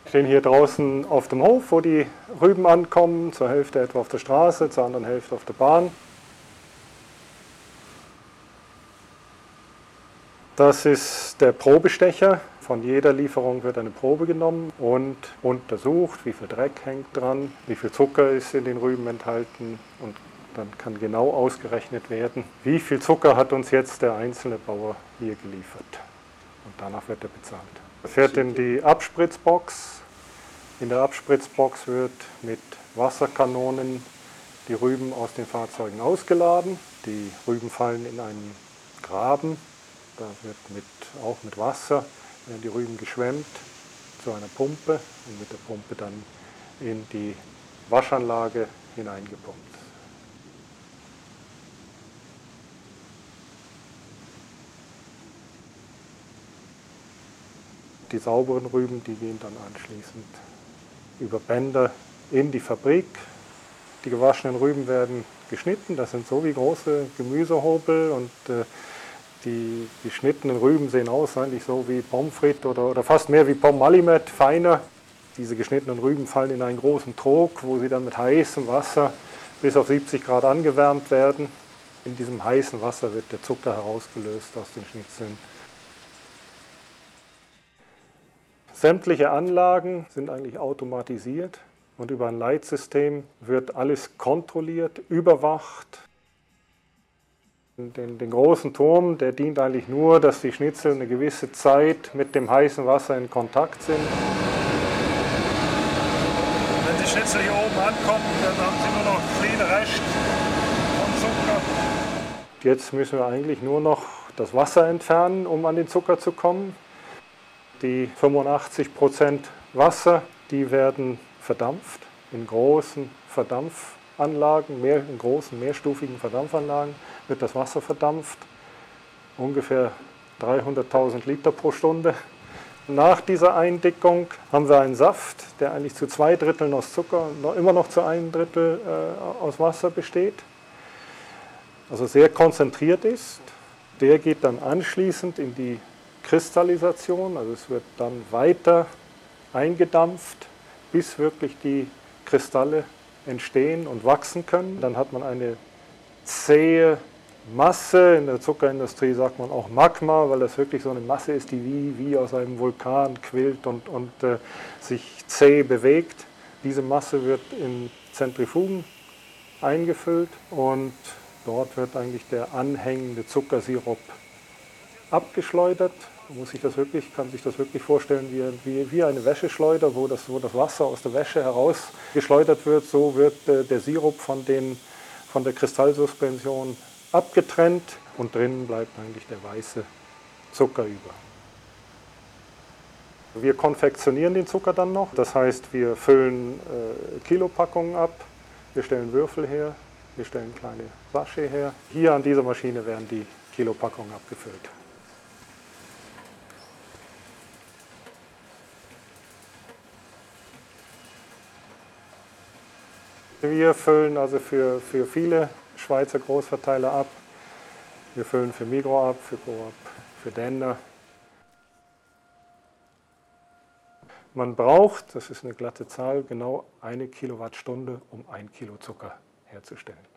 Wir stehen hier draußen auf dem Hof, wo die Rüben ankommen, zur Hälfte etwa auf der Straße, zur anderen Hälfte auf der Bahn. Das ist der Probestecher. Von jeder Lieferung wird eine Probe genommen und untersucht, wie viel Dreck hängt dran, wie viel Zucker ist in den Rüben enthalten, und dann kann genau ausgerechnet werden, wie viel Zucker hat uns jetzt der einzelne Bauer hier geliefert. Und danach wird er bezahlt. Er fährt in die Abspritzbox. In der Abspritzbox wird mit Wasserkanonen die Rüben aus den Fahrzeugen ausgeladen. Die Rüben fallen in einen Graben. Da wird auch mit Wasser werden die Rüben geschwemmt zu einer Pumpe und mit der Pumpe dann in die Waschanlage hineingepumpt. Die sauberen Rüben, die gehen dann anschließend über Bänder in die Fabrik. Die gewaschenen Rüben werden geschnitten, das sind so wie große Gemüsehobel, und die geschnittenen Rüben sehen aus eigentlich so wie Pommes frites oder fast mehr wie Pommes Alimet, feiner. Diese geschnittenen Rüben fallen in einen großen Trog, wo sie dann mit heißem Wasser bis auf 70 Grad angewärmt werden. In diesem heißen Wasser wird der Zucker herausgelöst aus den Schnitzeln. Sämtliche Anlagen sind eigentlich automatisiert und über ein Leitsystem wird alles kontrolliert, überwacht. Den großen Turm, der dient eigentlich nur, dass die Schnitzel eine gewisse Zeit mit dem heißen Wasser in Kontakt sind. Wenn die Schnitzel hier oben ankommen, dann haben sie nur noch viel Rest von Zucker. Jetzt müssen wir eigentlich nur noch das Wasser entfernen, um an den Zucker zu kommen. Die 85% Wasser, die werden verdampft in großen Verdampfanlagen, in großen mehrstufigen Verdampfanlagen wird das Wasser verdampft, ungefähr 300.000 Liter pro Stunde. Nach dieser Eindickung haben wir einen Saft, der eigentlich zu 2/3 aus Zucker und immer noch zu 1/3 aus Wasser besteht, also sehr konzentriert ist. Der geht dann anschließend in die Kristallisation, also es wird dann weiter eingedampft, bis wirklich die Kristalle entstehen und wachsen können. Dann hat man eine zähe Masse. In der Zuckerindustrie sagt man auch Magma, weil das wirklich so eine Masse ist, die wie aus einem Vulkan quillt und sich zäh bewegt. Diese Masse wird in Zentrifugen eingefüllt und dort wird eigentlich der anhängende Zuckersirup abgeschleudert. Man kann sich das wirklich vorstellen wie eine Wäscheschleuder, wo das Wasser aus der Wäsche herausgeschleudert wird. So wird der Sirup von der Kristallsuspension abgetrennt und drinnen bleibt eigentlich der weiße Zucker über. Wir konfektionieren den Zucker dann noch, das heißt, wir füllen Kilopackungen ab, wir stellen Würfel her, wir stellen kleine Sachets her. Hier an dieser Maschine werden die Kilopackungen abgefüllt. Wir füllen also für viele Schweizer Großverteiler ab. Wir füllen für Migros ab, für Coop, für Denner. Man braucht, das ist eine glatte Zahl, genau 1 Kilowattstunde, um 1 Kilo Zucker herzustellen.